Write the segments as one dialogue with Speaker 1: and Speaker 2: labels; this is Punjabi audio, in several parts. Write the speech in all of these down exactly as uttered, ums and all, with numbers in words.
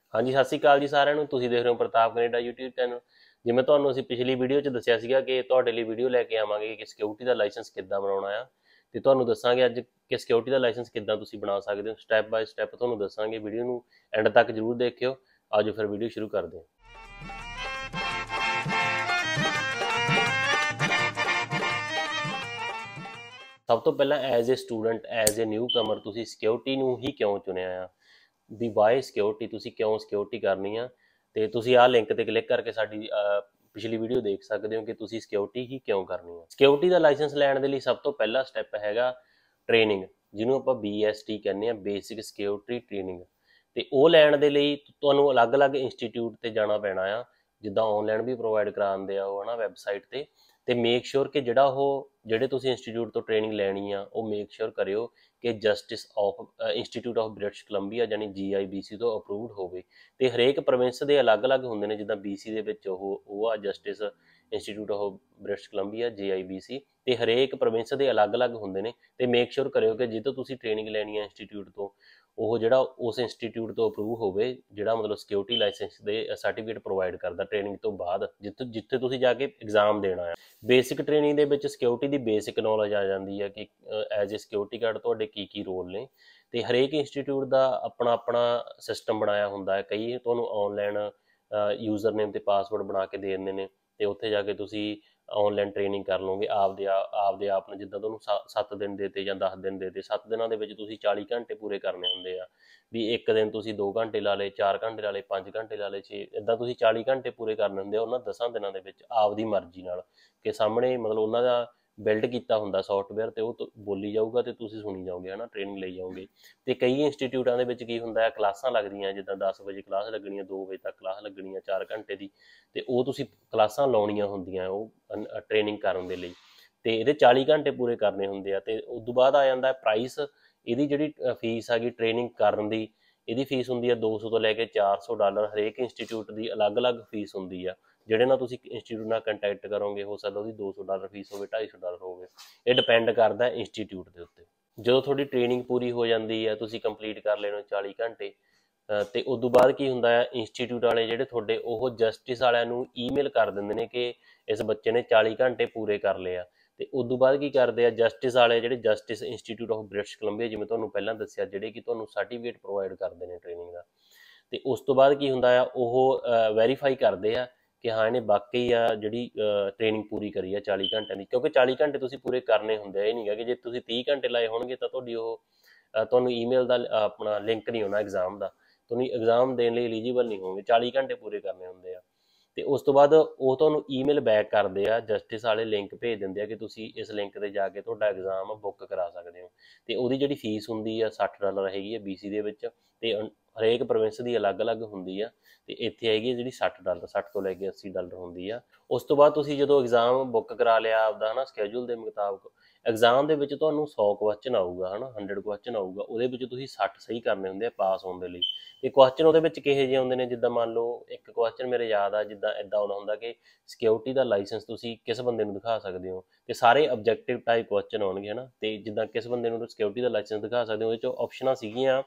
Speaker 1: हाँ जी, सत श्री अकाल जी साਰਿਆਂ ਨੂੰ। ਤੁਸੀਂ देख रहे हो प्रताप कनेडा यूट्यूब चैनल। जिवें ਤੁਹਾਨੂੰ ਅਸੀਂ ਪਿਛਲੀ ਵੀਡੀਓ 'ਚ ਦੱਸਿਆ ਸੀਗਾ ਕਿ ਤੁਹਾਡੇ ਲਈ ਵੀਡੀਓ ਲੈ ਕੇ ਆਵਾਂਗੇ ਕਿ ਸਿਕਿਉਰਿਟੀ ਦਾ ਲਾਇਸੈਂਸ ਕਿੱਦਾਂ ਬਣਾਉਣਾ ਆ, ਤੇ ਤੁਹਾਨੂੰ ਦੱਸਾਂਗੇ ਅੱਜ ਕਿ ਸਿਕਿਉਰਿਟੀ ਦਾ ਲਾਇਸੈਂਸ ਕਿੱਦਾਂ ਤੁਸੀਂ ਬਣਾ ਸਕਦੇ ਹੋ। ਸਟੈਪ ਬਾਏ ਸਟੈਪ ਤੁਹਾਨੂੰ ਦੱਸਾਂਗੇ। ਵੀਡੀਓ ਨੂੰ ਐਂਡ ਤੱਕ ਜ਼ਰੂਰ ਦੇਖਿਓ। ਆਜੋ ਫਿਰ ਵੀਡੀਓ ਸ਼ੁਰੂ ਕਰਦੇ ਹਾਂ। ਸਭ ਤੋਂ ਪਹਿਲਾਂ as a student, as a newcomer, ਤੁਸੀਂ ਸਿਕਿਉਰਿਟੀ ਨੂੰ ਹੀ ਕਿਉਂ ਚੁਣਿਆ ਆ, ਵੀ ਵਾਈ ਸਿਕਿਉਰਿਟੀ, ਤੁਸੀਂ ਕਿਉਂ ਸਿਕਿਉਰਿਟੀ ਕਰਨੀ ਆ। ਤੇ ਤੁਸੀਂ ਆਹ ਲਿੰਕ ਤੇ ਕਲਿੱਕ ਕਰਕੇ ਸਾਡੀ ਪਿਛਲੀ ਵੀਡੀਓ ਦੇਖ ਸਕਦੇ ਹੋ ਕਿ ਤੁਸੀਂ ਸਿਕਿਉਰਿਟੀ ਹੀ ਕਿਉਂ ਕਰਨੀ ਆ। ਸਿਕਿਉਰਿਟੀ ਦਾ ਲਾਇਸੈਂਸ ਲੈਣ ਦੇ ਲਈ ਸਭ ਤੋਂ ਪਹਿਲਾ ਸਟੈਪ ਹੈਗਾ ਟ੍ਰੇਨਿੰਗ, ਜਿਹਨੂੰ ਆਪਾਂ ਬੀ ਐਸ ਟੀ ਕਹਿੰਦੇ ਆ, ਬੇਸਿਕ ਸਿਕਿਉਰਿਟੀ ਟ੍ਰੇਨਿੰਗ। ਤੇ ਉਹ ਲੈਣ ਦੇ ਲਈ ਤੁਹਾਨੂੰ ਅਲੱਗ-ਅਲੱਗ ਇੰਸਟੀਟਿਊਟ ਤੇ ਜਾਣਾ ਪੈਣਾ ਆ, ਜਿੱਦਾਂ ਆਨਲਾਈਨ ਵੀ ਪ੍ਰੋਵਾਈਡ ਕਰਾਉਂਦੇ ਆ ਉਹ, ਹੈ ਨਾ, ਵੈਬਸਾਈਟ ਤੇ। ਤੇ ਮੇਕ ਸ਼ੋਰ ਕਿ ਜਿਹੜਾ ਉਹ ਜਿਹੜੇ ਤੁਸੀਂ ਇੰਸਟੀਟਿਊਟ ਤੋਂ ਟ੍ਰੇਨਿੰਗ ਲੈਣੀ ਆ, ਉਹ ਮੇਕ ਸ਼ੋਰ ਕਰਿਓ ਕਿ justice of institute of British Columbia ਯਾਨੀ ਜੀ ਆਈ ਬੀ ਸੀ ਤੋਂ ਅਪਰੂਵਡ ਹੋਵੇ। ਤੇ ਹਰੇਕ ਪ੍ਰੋਵਿੰਸ ਦੇ ਅਲੱਗ-ਅਲੱਗ ਹੁੰਦੇ ਨੇ, ਜਿੱਦਾਂ ਬੀ ਸੀ ਦੇ ਵਿੱਚ ਉਹ ਉਹ ਆ justice institute of British Columbia J I B C. ਤੇ ਹਰੇਕ ਪ੍ਰੋਵਿੰਸ ਦੇ ਅਲੱਗ-ਅਲੱਗ ਹੁੰਦੇ ਨੇ। ਤੇ ਮੇਕ ਸ਼ੋਰ ਕਰਿਓ ਕਿ ਜਿੱਦੋਂ ਤੁਸੀਂ ਟ੍ਰੇਨਿੰਗ ਲੈਣੀ ਹੈ ਇੰਸਟੀਟਿਊਟ ਤੋਂ, ਉਹ ਜਿਹੜਾ ਉਸ ਇੰਸਟੀਟਿਊਟ ਤੋਂ ਅਪਰੂਵ ਹੋਵੇ, ਜਿਹੜਾ ਮਤਲਬ ਸਿਕਿਉਰਿਟੀ ਲਾਇਸੈਂਸ ਦੇ ਸਰਟੀਫਿਕੇਟ ਪ੍ਰੋਵਾਈਡ ਕਰਦਾ ਟ੍ਰੇਨਿੰਗ ਤੋਂ ਬਾਅਦ, ਜਿੱਥੇ ਜਿੱਥੇ ਤੁਸੀਂ ਜਾ ਕੇ ਐਗਜ਼ਾਮ ਦੇਣਾ ਆ। ਬੇਸਿਕ ਟ੍ਰੇਨਿੰਗ ਦੇ ਵਿੱਚ ਸਿਕਿਉਰਿਟੀ ਦੀ ਬੇਸਿਕ ਨੌਲੇਜ ਆ ਜਾਂਦੀ ਹੈ ਕਿ ਐਜ਼ ਏ ਸਿਕਿਉਰਿਟੀ ਗਾਰਡ ਤੁਹਾਡੇ ਕੀ ਕੀ ਰੋਲ ਨੇ। ਤੇ ਹਰੇਕ ਇੰਸਟੀਟਿਊਟ ਦਾ ਆਪਣਾ ਆਪਣਾ ਸਿਸਟਮ ਬਣਾਇਆ ਹੁੰਦਾ ਹੈ। ਕਈ ਤੁਹਾਨੂੰ ਆਨਲਾਈਨ ਯੂਜ਼ਰ ਨੇਮ ਤੇ ਪਾਸਵਰਡ ਬਣਾ ਕੇ ਦੇ ਦਿੰਦੇ ਨੇ, ਤੇ ਉੱਥੇ ਜਾ ਕੇ ਤੁਸੀਂ ਆਨਲਾਈਨ ਟ੍ਰੇਨਿੰਗ ਕਰ ਲਓਗੇ ਆਪਦੇ ਆਪਦੇ ਆਪ ਨੂੰ। ਜਿੱਦਾਂ ਤੁਹਾਨੂੰ ਸੱਤ ਦਿਨ ਦੇ ਤੇ ਜਾਂ ਦਸ ਦਿਨ ਦੇ ਤੇ, ਸੱਤ ਦਿਨਾਂ ਦੇ ਵਿੱਚ ਤੁਸੀਂ ਚਾਲੀ ਘੰਟੇ ਪੂਰੇ ਕਰਨੇ ਹੁੰਦੇ ਆ। ਵੀ ਇੱਕ ਦਿਨ ਤੁਸੀਂ ਦੋ ਘੰਟੇ ਲਾ ਲਏ, ਚਾਰ ਘੰਟੇ ਲਾ ਲਏ, ਪੰਜ ਘੰਟੇ ਲਾ ਲਏ, ਛੇ, ਇੱਦਾਂ ਤੁਸੀਂ ਚਾਲੀ ਘੰਟੇ ਪੂਰੇ ਕਰਨੇ ਹੁੰਦੇ ਆ ਉਹਨਾਂ ਦਸਾਂ ਦਿਨਾਂ ਦੇ ਵਿੱਚ, ਆਪਦੀ ਮਰਜ਼ੀ ਨਾਲ। ਕਿ ਸਾਹਮਣੇ ਮਤਲਬ ਉਹਨਾਂ ਦਾ ਬਿਲਡ ਕੀਤਾ ਹੁੰਦਾ ਸੌਫਟਵੇਅਰ, ਤੇ ਉਹ ਬੋਲੀ ਜਾਊਗਾ ਤੇ ਤੁਸੀਂ ਸੁਣੀ ਜਾਓਗੇ, ਹੈ ਨਾ, ਟ੍ਰੇਨਿੰਗ ਲਈ ਜਾਓਗੇ। ਤੇ ਕਈ ਇੰਸਟੀਟਿਊਟਾਂ ਦੇ ਵਿੱਚ ਕੀ ਹੁੰਦਾ ਹੈ, ਕਲਾਸਾਂ ਲੱਗਦੀਆਂ, ਜਿੱਦਾਂ ਦਸ ਵਜੇ ਕਲਾਸ ਲੱਗਣੀ ਹੈ, ਦੋ ਵਜੇ ਤੱਕ ਕਲਾਸ ਲੱਗਣੀ ਹੈ ਚਾਰ ਘੰਟੇ ਦੀ। ਤੇ ਉਹ ਤੁਸੀਂ ਕਲਾਸਾਂ ਲਾਉਣੀਆਂ ਹੁੰਦੀਆਂ ਉਹ ਟ੍ਰੇਨਿੰਗ ਕਰਨ ਦੇ ਲਈ। ਤੇ ਇਹਦੇ ਚਾਲੀ ਘੰਟੇ ਪੂਰੇ ਕਰਨੇ ਹੁੰਦੇ ਆ। ਤੇ ਉਸ ਤੋਂ ਬਾਅਦ ਆ ਜਾਂਦਾ ਪ੍ਰਾਈਸ। ਇਹਦੀ ਜਿਹੜੀ ਫੀਸ ਹੈਗੀ ਟ੍ਰੇਨਿੰਗ ਕਰਨ ਦੀ, ਇਹਦੀ ਫੀਸ ਹੁੰਦੀ ਆ ਦੋ ਸੌ ਤੋਂ ਲੈ ਕੇ ਚਾਰ ਸੌ ਡਾਲਰ। ਹਰੇਕ ਇੰਸਟੀਟਿਊਟ ਦੀ ਅਲੱਗ-ਅਲੱਗ ਫੀਸ ਹੁੰਦੀ ਆ। ਜਿਹੜੇ ਨਾਲ ਤੁਸੀਂ ਇੰਸਟੀਟਿਊਟ ਨਾਲ ਕੰਟੈਕਟ ਕਰੋਗੇ, ਹੋ ਸਕਦਾ ਉਹਦੀ ਦੋ ਸੌ ਡਾਲਰ ਫੀਸ ਹੋਵੇ, ਢਾਈ ਸੌ ਡਾਲਰ ਹੋਵੇ। ਇਹ ਡਿਪੈਂਡ ਕਰਦਾ ਇੰਸਟੀਟਿਊਟ ਦੇ ਉੱਤੇ। ਜਦੋਂ ਤੁਹਾਡੀ ਟ੍ਰੇਨਿੰਗ ਪੂਰੀ ਹੋ ਜਾਂਦੀ ਆ, ਤੁਸੀਂ ਕੰਪਲੀਟ ਕਰ ਲੈਣੇ ਚਾਲੀ ਘੰਟੇ, ਤੇ ਉਸ ਤੋਂ ਬਾਅਦ ਕੀ ਹੁੰਦਾ ਆ, ਇੰਸਟੀਟਿਊਟ ਵਾਲੇ ਜਿਹੜੇ ਤੁਹਾਡੇ, ਉਹ ਜਸਟਿਸ ਵਾਲਿਆਂ ਨੂੰ ਈਮੇਲ ਕਰ ਦਿੰਦੇ ਨੇ ਕਿ ਇਸ ਬੱਚੇ ਨੇ ਚਾਲੀ ਘੰਟੇ ਪੂਰੇ ਕਰ ਲਏ ਆ। ਤੇ ਉਸ ਤੋਂ ਬਾਅਦ ਕੀ ਕਰਦੇ ਆ ਜਸਟਿਸ ਵਾਲੇ, ਜਿਹੜੇ justice institute of British Columbia, ਜਿਵੇਂ ਤੁਹਾਨੂੰ ਪਹਿਲਾਂ ਦੱਸਿਆ, ਜਿਹੜੇ ਕਿ ਤੁਹਾਨੂੰ ਸਰਟੀਫਿਕੇਟ ਪ੍ਰੋਵਾਈਡ ਕਰਦੇ ਨੇ ਟ੍ਰੇਨਿੰਗ ਦਾ। ਤੇ ਉਸ ਤੋਂ ਬਾਅਦ ਕੀ ਹੁੰਦਾ ਆ, ਉਹ ਵੈਰੀਫਾਈ ਕਰਦੇ ਆ ਕਿ ਹਾਂ ਇਹਨੇ ਵਾਕਈ ਆ ਜਿਹੜੀ ਟ੍ਰੇਨਿੰਗ ਪੂਰੀ ਕਰੀ ਆ ਚਾਲੀ ਘੰਟਿਆਂ ਦੀ। ਕਿਉਂਕਿ ਚਾਲੀ ਘੰਟੇ ਤੁਸੀਂ ਪੂਰੇ ਕਰਨੇ ਹੁੰਦੇ ਆ। ਇਹ ਨਹੀਂ ਗਾ ਕਿ ਜੇ ਤੁਸੀਂ ਤੀਹ ਘੰਟੇ ਲਾਏ ਹੋਣਗੇ ਤਾਂ ਤੁਹਾਡੀ ਉਹ ਤੁਹਾਨੂੰ ਈਮੇਲ ਦਾ ਆਪਣਾ ਲਿੰਕ ਨਹੀਂ ਹੋਣਾ ਐਗਜ਼ਾਮ ਦਾ, ਤੁਹਾਨੂੰ ਐਗਜ਼ਾਮ ਦੇਣ ਲਈ ਐਲੀਜੀਬਲ ਨਹੀਂ ਹੋਣਗੇ। ਚਾਲੀ ਘੰਟੇ ਪੂਰੇ ਕਰਨੇ ਹੁੰਦੇ ਆ। ਤੇ ਉਸ ਤੋਂ ਬਾਅਦ ਉਹ ਤੁਹਾਨੂੰ ਈਮੇਲ ਬੈਕ ਕਰਦੇ ਆ, ਜਸਟਿਸ ਵਾਲੇ ਲਿੰਕ ਭੇਜ ਦਿੰਦੇ ਆ ਕਿ ਤੁਸੀਂ ਇਸ ਲਿੰਕ ਤੇ ਜਾ ਕੇ ਤੁਹਾਡਾ ਐਗਜ਼ਾਮ ਬੁੱਕ ਕਰਾ ਸਕਦੇ ਹੋ। ਤੇ ਉਹਦੀ ਜਿਹੜੀ ਫੀਸ ਹੁੰਦੀ ਆ ਸੱਠ ਡਾਲਰ ਹੈਗੀ ਆ ਬੀ ਸੀ ਦੇ ਵਿੱਚ। ਤੇ ਹਰੇਕ ਪ੍ਰੋਵਿੰਸ ਦੀ ਅਲੱਗ-ਅਲੱਗ ਹੁੰਦੀ ਆ। ਤੇ ਇੱਥੇ ਹੈਗੀ ਜਿਹੜੀ ਸੱਠ ਡਾਲਰ, ਸੱਠ ਤੋਂ ਲੈ ਕੇ ਅੱਸੀ ਡਾਲਰ ਹੁੰਦੀ ਆ। ਉਸ ਤੋਂ ਬਾਅਦ ਤੁਸੀਂ ਜਦੋਂ ਐਗਜ਼ਾਮ ਬੁੱਕ ਕਰਾ ਲਿਆ ਆਪਦਾ, ਹੈ ਨਾ, ਸਕੈਜੂਲ ਦੇ ਮੁਤਾਬਕ, ਐਗਜ਼ਾਮ ਦੇ ਵਿੱਚ ਤੁਹਾਨੂੰ ਸੌ ਕੁਐਸਚਨ ਆਊਗਾ, ਹੈ ਨਾ, ਹੰਡਰਡ ਕੁਐਸਚਨ ਆਊਗਾ। ਉਹਦੇ ਵਿੱਚ ਤੁਸੀਂ ਸੱਠ ਸਹੀ ਕਰਨੇ ਹੁੰਦੇ ਆ ਪਾਸ ਹੋਣ ਦੇ ਲਈ। ਤੇ ਕੁਐਸਚਨ ਉਹਦੇ ਵਿੱਚ ਕਿਹੋ ਜਿਹੇ ਹੁੰਦੇ ਨੇ, ਜਿੱਦਾਂ ਮੰਨ ਲਓ ਇੱਕ ਕੁਐਸਚਨ ਮੇਰੇ ਯਾਦ ਆ, ਜਿੱਦਾਂ ਇੱਦਾਂ ਆਉਂਦਾ ਹੁੰਦਾ ਕਿ ਸਿਕਿਉਰਿਟੀ ਦਾ ਲਾਇਸੈਂਸ ਤੁਸੀਂ ਕਿਸ ਬੰਦੇ ਨੂੰ ਦਿਖਾ ਸਕਦੇ ਹੋ। ਤੇ ਸਾਰੇ ਆਬਜੈਕਟਿਵ ਟਾਈਪ ਕੁਐਸਚਨ ਆਉਣਗੇ, ਹੈ ਨਾ। ਤੇ ਜਿੱਦਾਂ ਕਿਸ ਬੰਦੇ ਨੂੰ ਸਿਕਿਉਰਿਟੀ ਦਾ ਲਾਇਸੈਂਸ ਦਿਖਾ ਸਕਦੇ ਹੋ, ਉਹਦੇ 'ਚੋਂ ਆਪਸ਼ਨਾਂ ਸੀਗੀਆਂ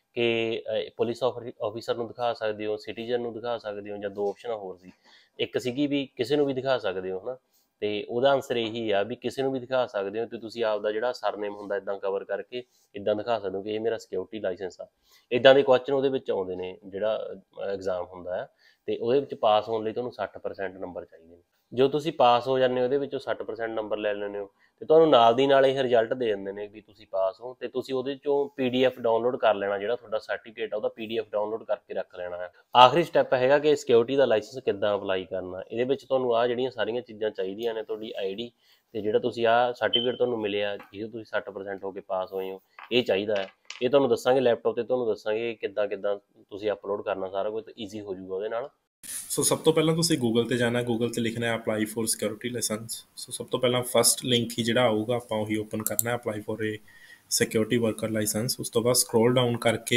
Speaker 1: ਕਿ ਪੁਲਿਸ ਆਫਿਸਰ ਨੂੰ ਦਿਖਾ ਸਕਦੇ ਹੋ, ਸਿਟੀਜ਼ਨ ਨੂੰ ਦਿਖਾ ਸਕਦੇ ਹੋ, ਜਾਂ ਦੋ ਆਪਸ਼ਨਾਂ ਹੋਰ ਸੀ। ਇੱਕ ਸੀਗੀ ਵੀ ਕਿਸੇ ਨੂੰ ਵੀ ਦਿਖਾ ਸਕਦੇ ਹੋ, ਹੈ ਨਾ। ਤੇ ਉਹਦਾ ਆਨਸਰ ਇਹੀ ਆ ਵੀ ਕਿਸੇ ਨੂੰ ਵੀ ਦਿਖਾ ਸਕਦੇ ਹੋ। ਤੇ ਤੁਸੀਂ ਆਪਦਾ ਜਿਹੜਾ ਸਰਨੇਮ ਹੁੰਦਾ ਇੱਦਾਂ ਕਵਰ ਕਰਕੇ ਇੱਦਾਂ ਦਿਖਾ ਸਕਦੇ ਹੋ ਕਿ ਇਹ ਮੇਰਾ ਸਿਕਿਉਰਿਟੀ ਲਾਇਸੈਂਸ ਆ। ਇੱਦਾਂ ਦੇ ਕੁਐਸਚਨ ਉਹਦੇ ਵਿੱਚ ਆਉਂਦੇ ਨੇ ਜਿਹੜਾ ਐਗਜ਼ਾਮ ਹੁੰਦਾ ਆ। ਤੇ ਉਹਦੇ ਵਿੱਚ ਪਾਸ ਹੋਣ ਲਈ ਤੁਹਾਨੂੰ ਸੱਠ ਪਰਸੈਂਟ ਨੰਬਰ ਚਾਹੀਦੇ ਨੇ। ਜਦੋਂ ਤੁਸੀਂ ਪਾਸ ਹੋ ਜਾਂਦੇ ਹੋ, ਉਹਦੇ ਵਿੱਚੋਂ ਸੱਠ ਪਰਸੈਂਟ ਨੰਬਰ ਲੈ ਲੈਂਦੇ ਹੋ, ਤੇ ਤੁਹਾਨੂੰ ਨਾਲ ਦੀ ਨਾਲ ਇਹ ਰਿਜ਼ਲਟ ਦੇ ਦਿੰਦੇ ਨੇ ਵੀ ਤੁਸੀਂ ਪਾਸ ਹੋ। ਤੇ ਤੁਸੀਂ ਉਹਦੇ ਚੋਂ ਪੀ ਡੀ ਐਫ ਡਾਊਨਲੋਡ ਕਰ ਲੈਣਾ, ਜਿਹੜਾ ਤੁਹਾਡਾ ਸਰਟੀਫਿਕੇਟ ਆ ਉਹਦਾ ਪੀ ਡੀ ਐਫ ਡਾਊਨਲੋਡ ਕਰਕੇ ਰੱਖ ਲੈਣਾ ਹੈ। ਆਖਰੀ ਸਟੈਪ ਹੈਗਾ ਕਿ ਸਿਕਿਉਰਿਟੀ ਦਾ ਲਾਇਸੈਂਸ ਕਿੱਦਾਂ ਅਪਲਾਈ ਕਰਨਾ। ਇਹਦੇ ਵਿੱਚ ਤੁਹਾਨੂੰ ਆਹ ਜਿਹੜੀਆਂ ਸਾਰੀਆਂ ਚੀਜ਼ਾਂ ਚਾਹੀਦੀਆਂ ਨੇ, ਤੁਹਾਡੀ ਆਈ ਡੀ ਤੇ ਜਿਹੜਾ ਤੁਸੀਂ ਆਹ ਸਰਟੀਫਿਕੇਟ ਤੁਹਾਨੂੰ ਮਿਲਿਆ ਜਿਹਦੇ ਤੁਸੀਂ ਸੱਠ ਪਰਸੈਂਟ ਹੋ ਕੇ ਪਾਸ ਹੋਏ ਹੋ, ਇਹ ਚਾਹੀਦਾ ਹੈ। ਇਹ ਤੁਹਾਨੂੰ ਦੱਸਾਂਗੇ ਲੈਪਟਾਪ ਤੇ, ਤੁਹਾਨੂੰ ਦੱਸਾਂਗੇ ਕਿੱਦਾਂ ਕਿੱਦਾਂ ਤੁਸੀਂ ਅਪਲੋਡ ਕਰਨਾ, ਸਾਰਾ ਕੁਝ ਈਜ਼ੀ ਹੋ ਜਾਊਗਾ ਉਹਦੇ ਨਾਲ।
Speaker 2: ਸੋ ਸਭ ਤੋਂ ਪਹਿਲਾਂ ਤੁਸੀਂ ਗੂਗਲ 'ਤੇ ਜਾਣਾ, ਗੂਗਲ 'ਤੇ ਲਿਖਣਾ ਹੈ apply for security licence. So ਸਭ ਤੋਂ ਪਹਿਲਾਂ ਫਸਟ ਲਿੰਕ ਹੀ ਜਿਹੜਾ ਆਊਗਾ ਆਪਾਂ ਉਹੀ ਓਪਨ ਕਰਨਾ, apply for a security worker licence. ਉਸ ਤੋਂ ਬਾਅਦ ਸਕਰੋਲ ਡਾਊਨ ਕਰਕੇ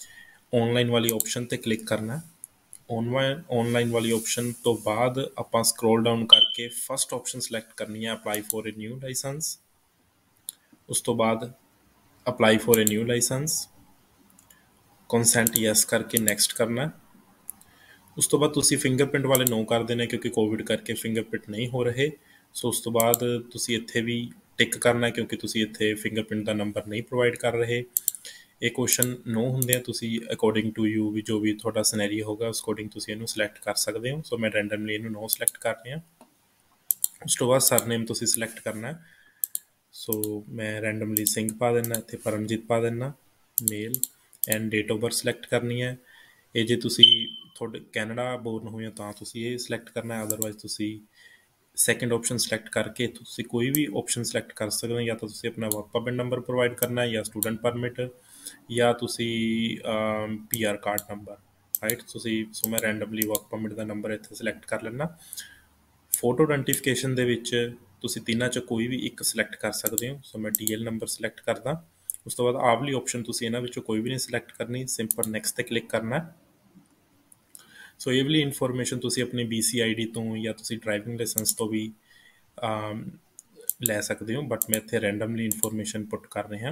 Speaker 2: ਔਨਲਾਈਨ ਵਾਲੀ ਆਪਸ਼ਨ 'ਤੇ ਕਲਿੱਕ ਕਰਨਾ। ਔਨਲਾਈਨ ਔਨਲਾਈਨ ਵਾਲੀ ਆਪਸ਼ਨ ਤੋਂ ਬਾਅਦ ਆਪਾਂ ਸਕਰੋਲ ਡਾਊਨ ਕਰਕੇ ਫਸਟ ਆਪਸ਼ਨ ਸਿਲੈਕਟ ਕਰਨੀ ਹੈ, apply for a new licence. ਉਸ ਤੋਂ ਬਾਅਦ apply for a new licence, consent yes ਕਰਕੇ ਨੈਕਸਟ ਕਰਨਾ। ਉਸ ਤੋਂ ਬਾਅਦ ਤੁਸੀਂ ਫਿੰਗਰਪ੍ਰਿੰਟ ਵਾਲੇ ਨੋ ਕਰ ਦੇਣੇ, ਕਿਉਂਕਿ ਕੋਵਿਡ ਕਰਕੇ ਫਿੰਗਰਪ੍ਰਿੰਟ ਨਹੀਂ ਹੋ ਰਹੇ। ਸੋ ਉਸ ਤੋਂ ਬਾਅਦ ਤੁਸੀਂ ਇੱਥੇ ਵੀ ਟਿਕ ਕਰਨਾ, ਕਿਉਂਕਿ ਤੁਸੀਂ ਇੱਥੇ ਫਿੰਗਰਪ੍ਰਿੰਟ ਦਾ ਨੰਬਰ ਨਹੀਂ ਪ੍ਰੋਵਾਈਡ ਕਰ ਰਹੇ। ਇਹ ਕੁਐਸਚਨ ਨੋ ਹੁੰਦੇ ਆ, ਤੁਸੀਂ ਅਕੋਰਡਿੰਗ ਟੂ ਯੂ ਵੀ ਜੋ ਵੀ ਤੁਹਾਡਾ ਸਿਨੈਰੀਓ ਹੋਗਾ ਉਸ ਅਕੋਰਡਿੰਗ ਤੁਸੀਂ ਇਹਨੂੰ ਸਿਲੈਕਟ ਕਰ ਸਕਦੇ ਹੋ। ਸੋ ਮੈਂ ਰੈਂਡਮਲੀ ਇਹਨੂੰ ਨੋ ਸਿਲੈਕਟ ਕਰ ਰਿਹਾ। ਉਸ ਤੋਂ ਬਾਅਦ ਸਰਨੇਮ ਤੁਸੀਂ ਸਿਲੈਕਟ ਕਰਨਾ। ਸੋ ਮੈਂ ਰੈਂਡਮਲੀ ਸਿੰਘ ਪਾ ਦੇਣਾ, ਇੱਥੇ ਪਰਮਜੀਤ ਪਾ ਦੇਣਾ, male, and date of birth select ਕਰਨੀ ਹੈ। ਇਹ ਜੇ ਤੁਸੀਂ ਤੁਹਾਡੇ ਕੈਨੇਡਾ ਬੋਰਨ ਹੋਏ ਹੋ ਤਾਂ ਤੁਸੀਂ ਇਹ ਸਿਲੈਕਟ ਕਰਨਾ, ਅਦਰਵਾਈਜ਼ ਤੁਸੀਂ ਸੈਕਿੰਡ ਆਪਸ਼ਨ ਸਿਲੈਕਟ ਕਰਕੇ ਤੁਸੀਂ ਕੋਈ ਵੀ ਆਪਸ਼ਨ ਸਿਲੈਕਟ ਕਰ ਸਕਦੇ ਹੋ। ਜਾਂ ਤਾਂ ਤੁਸੀਂ ਆਪਣਾ ਵਰਕ ਪਰਮਿਟ ਨੰਬਰ ਪ੍ਰੋਵਾਈਡ ਕਰਨਾ, ਜਾਂ ਸਟੂਡੈਂਟ ਪਰਮਿਟ, ਜਾਂ ਤੁਸੀਂ P R card number, right. ਤੁਸੀਂ ਸੋ ਮੈਂ ਰੈਂਡਮਲੀ ਵਰਕ ਪਰਮਿਟ ਦਾ ਨੰਬਰ ਇੱਥੇ ਸਿਲੈਕਟ ਕਰ ਲੈਣਾ। ਫੋਟੋ ਆਇਡੈਂਟੀਫਿਕੇਸ਼ਨ ਦੇ ਵਿੱਚ ਤੁਸੀਂ ਤਿੰਨਾਂ 'ਚੋਂ ਕੋਈ ਵੀ ਇੱਕ ਸਿਲੈਕਟ ਕਰ ਸਕਦੇ ਹੋ। ਸੋ ਮੈਂ ਡੀ ਐਲ ਨੰਬਰ ਸਿਲੈਕਟ ਕਰਦਾ। ਉਸ ਤੋਂ ਬਾਅਦ ਆਹ ਵਾਲੀ ਆਪਸ਼ਨ ਤੁਸੀਂ ਇਹਨਾਂ ਵਿੱਚੋਂ ਕੋਈ ਵੀ ਨਹੀਂ ਸਿਲੈਕਟ ਕਰਨੀ, ਸਿੰਪਲ ਨੈਕਸਟ 'ਤੇ ਕਲਿੱਕ ਕਰਨਾ। ਸੋ ਇਹ ਵਾਲੀ ਇਨਫੋਰਮੇਸ਼ਨ ਤੁਸੀਂ ਆਪਣੀ ਬੀ ਸੀ ਆਈ ਡੀ ਤੋਂ ਜਾਂ ਤੁਸੀਂ ਡਰਾਈਵਿੰਗ ਲਾਇਸੈਂਸ ਤੋਂ ਵੀ ਲੈ ਸਕਦੇ ਹੋ, ਬਟ ਮੈਂ ਇੱਥੇ ਰੈਂਡਮਲੀ ਇਨਫੋਰਮੇਸ਼ਨ ਪੁੱਟ ਕਰ ਰਿਹਾ।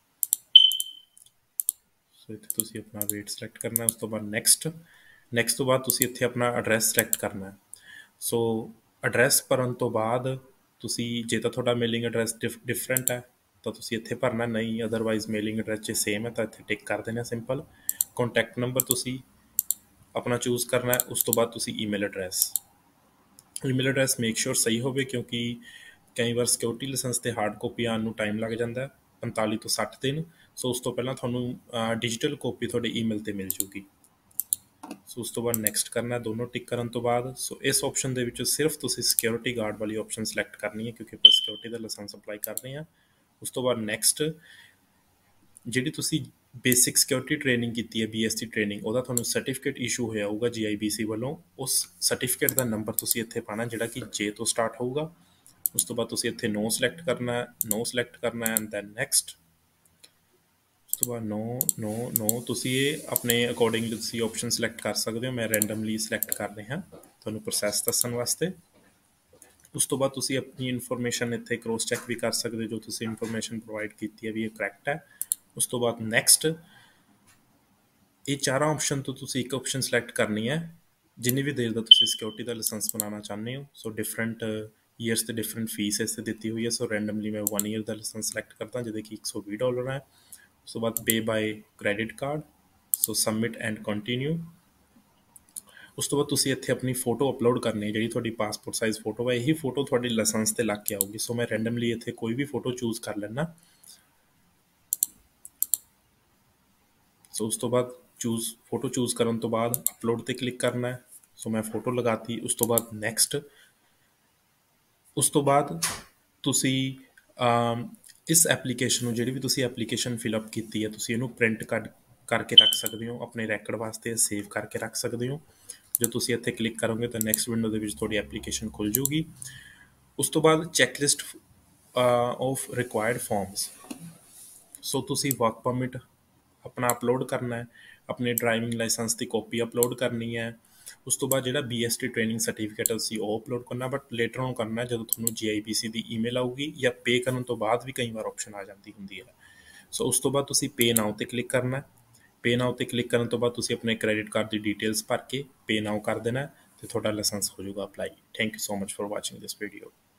Speaker 2: ਸੋ ਇੱਥੇ ਤੁਸੀਂ ਆਪਣਾ ਵੇਟ ਸਿਲੈਕਟ ਕਰਨਾ। ਉਸ ਤੋਂ ਬਾਅਦ ਨੈਕਸਟ ਨੈਕਸਟ ਤੋਂ ਬਾਅਦ ਤੁਸੀਂ ਇੱਥੇ ਆਪਣਾ ਐਡਰੈਸ ਸਿਲੈਕਟ ਕਰਨਾ। ਸੋ ਐਡਰੈਸ ਭਰਨ ਤੋਂ ਬਾਅਦ ਤੁਸੀਂ ਜੇ ਤਾਂ ਤੁਹਾਡਾ ਮੇਲਿੰਗ ਐਡਰੈਸ ਡਿਫ ਡਿਫਰੈਂਟ ਹੈ ਤਾਂ ਤੁਸੀਂ ਇੱਥੇ ਭਰਨਾ, ਨਹੀਂ ਅਦਰਵਾਈਜ਼ ਮੇਲਿੰਗ ਐਡਰੈਸ ਜੇ ਸੇਮ ਹੈ ਤਾਂ ਇੱਥੇ ਟਿਕ ਕਰ ਦੇਣਾ ਸਿੰਪਲ। ਕੰਟੈਕਟ ਨੰਬਰ ਤੁਸੀਂ ਆਪਣਾ ਚੂਜ਼ ਕਰਨਾ। ਉਸ ਤੋਂ ਬਾਅਦ ਤੁਸੀਂ email address email address make sure ਸਹੀ ਹੋਵੇ, ਕਿਉਂਕਿ ਕਈ ਵਾਰ ਸਿਕਿਉਰਿਟੀ ਲਾਇਸੈਂਸ 'ਤੇ ਹਾਰਡ ਕਾਪੀ ਆਉਣ ਨੂੰ ਟਾਈਮ ਲੱਗ ਜਾਂਦਾ, ਪੰਤਾਲੀ ਤੋਂ ਸੱਠ ਦਿਨ। ਸੋ ਉਸ ਤੋਂ ਪਹਿਲਾਂ ਤੁਹਾਨੂੰ ਡਿਜੀਟਲ ਕਾਪੀ ਤੁਹਾਡੇ ਈਮੇਲ 'ਤੇ ਮਿਲ ਜੂਗੀ। ਸੋ ਉਸ ਤੋਂ ਬਾਅਦ ਨੈਕਸਟ ਕਰਨਾ, ਦੋਨੋਂ ਟਿਕ ਕਰਨ ਤੋਂ ਬਾਅਦ। ਸੋ ਇਸ ਆਪਸ਼ਨ ਦੇ ਵਿੱਚੋਂ ਸਿਰਫ ਤੁਸੀਂ ਸਿਕਿਉਰਿਟੀ ਗਾਰਡ ਵਾਲੀ ਆਪਸ਼ਨ ਸਿਲੈਕਟ ਕਰਨੀ ਹੈ, ਕਿਉਂਕਿ ਆਪਾਂ ਸਿਕਿਉਰਿਟੀ ਦਾ ਲਾਇਸੈਂਸ ਅਪਲਾਈ ਕਰ ਰਹੇ ਹਾਂ। ਉਸ ਤੋਂ ਬਾਅਦ ਨੈਕਸਟ, ਜਿਹੜੀ ਤੁਸੀਂ ਬੇਸਿਕ ਸਿਕਿਉਰਿਟੀ ਟ੍ਰੇਨਿੰਗ ਕੀਤੀ ਹੈ, ਬੀ ਐਸ ਸੀ ਟ੍ਰੇਨਿੰਗ, ਉਹਦਾ ਤੁਹਾਨੂੰ ਸਰਟੀਫਿਕੇਟ ਇਸ਼ੂ ਹੋਇਆ ਹੋਊਗਾ ਜੀ ਆਈ ਬੀ ਸੀ ਵੱਲੋਂ। ਉਸ ਸਰਟੀਫਿਕੇਟ ਦਾ ਨੰਬਰ ਤੁਸੀਂ ਇੱਥੇ ਪਾਉਣਾ, ਜਿਹੜਾ ਕਿ ਜੇ ਤੋਂ ਸਟਾਰਟ ਹੋਊਗਾ। ਉਸ ਤੋਂ ਬਾਅਦ ਤੁਸੀਂ ਇੱਥੇ ਨੋ ਸਿਲੈਕਟ ਕਰਨਾ, ਨੋ ਸਿਲੈਕਟ ਕਰਨਾ ਐਂਡ ਦੈਨ ਨੈਕਸਟ। ਉਸ ਤੋਂ ਬਾਅਦ ਨੋ ਨੋ ਨੋ ਤੁਸੀਂ ਇਹ ਆਪਣੇ ਅਕੋਰਡਿੰਗ ਤੁਸੀਂ ਆਪਸ਼ਨ ਸਿਲੈਕਟ ਕਰ ਸਕਦੇ ਹੋ। ਮੈਂ ਰੈਂਡਮਲੀ ਸਿਲੈਕਟ ਕਰ ਰਿਹਾ ਤੁਹਾਨੂੰ ਪ੍ਰੋਸੈਸ ਦੱਸਣ ਵਾਸਤੇ। ਉਸ ਤੋਂ ਬਾਅਦ ਤੁਸੀਂ ਆਪਣੀ ਇਨਫੋਰਮੇਸ਼ਨ ਇੱਥੇ ਕ੍ਰੋਸ ਚੈੱਕ ਵੀ ਕਰ ਸਕਦੇ ਹੋ, ਜੋ ਤੁਸੀਂ ਇਨਫੋਰਮੇਸ਼ਨ ਪ੍ਰੋਵਾਈਡ ਕੀਤੀ ਹੈ ਵੀ ਇਹ ਕਰੈਕਟ ਹੈ। ਉਸ ਤੋਂ ਬਾਅਦ ਨੈਕਸਟ, ਇਹ ਚਾਰਾਂ ਆਪਸ਼ਨ ਤੋਂ ਤੁਸੀਂ ਇੱਕ ਆਪਸ਼ਨ ਸਿਲੈਕਟ ਕਰਨੀ ਹੈ ਜਿੰਨੀ ਵੀ ਦੇਰ ਦਾ ਤੁਸੀਂ ਸਿਕਿਉਰਿਟੀ ਦਾ ਲਾਇਸੈਂਸ ਬਣਾਉਣਾ ਚਾਹੁੰਦੇ ਹੋ। ਸੋ ਡਿਫਰੈਂਟ ਈਅਰਸ 'ਤੇ ਡਿਫਰੈਂਟ ਫੀਸ ਇਸ 'ਤੇ ਦਿੱਤੀ ਹੋਈ ਹੈ। ਸੋ ਰੈਂਡਮਲੀ ਮੈਂ ਵਨ ਈਅਰ ਦਾ ਲਾਇਸੈਂਸ ਸਿਲੈਕਟ ਕਰਦਾ, ਜਿਹਦੇ ਕਿ ਇੱਕ ਸੌ ਵੀਹ ਡਾਲਰ ਹੈ। ਉਸ ਤੋਂ ਬਾਅਦ pay by credit card, so submit and continue. ਉਸ ਤੋਂ ਬਾਅਦ ਤੁਸੀਂ ਇੱਥੇ ਆਪਣੀ ਫੋਟੋ ਅਪਲੋਡ ਕਰਨੀ ਹੈ, ਜਿਹੜੀ ਤੁਹਾਡੀ ਪਾਸਪੋਰਟ ਸਾਈਜ਼ ਫੋਟੋ ਹੈ। ਇਹੀ ਫੋਟੋ ਤੁਹਾਡੀ ਲਾਇਸੈਂਸ 'ਤੇ ਲੱਗ ਕੇ ਆਊਗੀ। ਸੋ ਮੈਂ ਰੈਂਡਮਲੀ ਇੱਥੇ ਕੋਈ ਵੀ ਫੋਟੋ ਚੂਜ਼ ਕਰ ਲੈਣਾ। ਸੋ ਉਸ ਤੋਂ ਬਾਅਦ ਚੂਜ਼ ਫੋਟੋ ਚੂਜ਼ ਕਰਨ ਤੋਂ ਬਾਅਦ ਅਪਲੋਡ 'ਤੇ ਕਲਿੱਕ ਕਰਨਾ ਹੈ। ਸੋ ਮੈਂ ਫੋਟੋ ਲਗਾਤੀ। ਉਸ ਤੋਂ ਬਾਅਦ ਨੈਕਸਟ। ਉਸ ਤੋਂ ਬਾਅਦ ਤੁਸੀਂ ਇਸ ਐਪਲੀਕੇਸ਼ਨ ਨੂੰ, ਜਿਹੜੀ ਵੀ ਤੁਸੀਂ ਐਪਲੀਕੇਸ਼ਨ ਫਿਲਅਪ ਕੀਤੀ ਹੈ, ਤੁਸੀਂ ਇਹਨੂੰ ਪ੍ਰਿੰਟ ਕੱਢ ਕਰਕੇ ਰੱਖ ਸਕਦੇ ਹੋ, ਆਪਣੇ ਰੈਕਡ ਵਾਸਤੇ ਸੇਵ ਕਰਕੇ ਰੱਖ ਸਕਦੇ ਹੋ। ਜੋ ਤੁਸੀਂ ਇੱਥੇ ਕਲਿੱਕ ਕਰੋਗੇ ਤਾਂ ਨੈਕਸਟ ਵਿੰਡੋ ਦੇ ਵਿੱਚ ਤੁਹਾਡੀ ਐਪਲੀਕੇਸ਼ਨ ਖੁੱਲ੍ਹ ਜੂਗੀ। ਉਸ ਤੋਂ ਬਾਅਦ checklist of required forms. So ਤੁਸੀਂ ਵਰਕ ਪਰਮਿਟ ਆਪਣਾ ਅਪਲੋਡ ਕਰਨਾ ਹੈ, ਆਪਣੇ ਡਰਾਈਵਿੰਗ ਲਾਇਸੈਂਸ ਦੀ ਕਾਪੀ ਅਪਲੋਡ ਕਰਨੀ ਹੈ। ਉਸ ਤੋਂ ਬਾਅਦ ਜਿਹੜਾ B S T training certificate ਅਸੀਂ ਉਹ ਅਪਲੋਡ ਕਰਨਾ, ਬਟ ਲੇਟਰ ਔਨ ਕਰਨਾ ਜਦੋਂ ਤੁਹਾਨੂੰ ਜੀ I B C the email ਆਊਗੀ, ਜਾਂ ਪੇ ਕਰਨ ਤੋਂ ਬਾਅਦ ਵੀ ਕਈ ਵਾਰ ਆਪਸ਼ਨ ਆ ਜਾਂਦੀ ਹੁੰਦੀ ਹੈ। ਸੋ ਉਸ ਤੋਂ ਬਾਅਦ ਤੁਸੀਂ ਪੇ ਨਾਓ 'ਤੇ ਕਲਿੱਕ ਕਰਨਾ। ਪੇ ਨਾਓ 'ਤੇ ਕਲਿੱਕ ਕਰਨ ਤੋਂ ਬਾਅਦ ਤੁਸੀਂ ਆਪਣੇ ਕ੍ਰੈਡਿਟ ਕਾਰਡ ਦੀ ਡਿਟੇਲਸ ਭਰ ਕੇ ਪੇ ਨਾਓ ਕਰ ਦੇਣਾ, ਅਤੇ ਤੁਹਾਡਾ ਲਾਇਸੈਂਸ ਹੋ ਜਾਊਗਾ apply. Thank you so much for watching this video.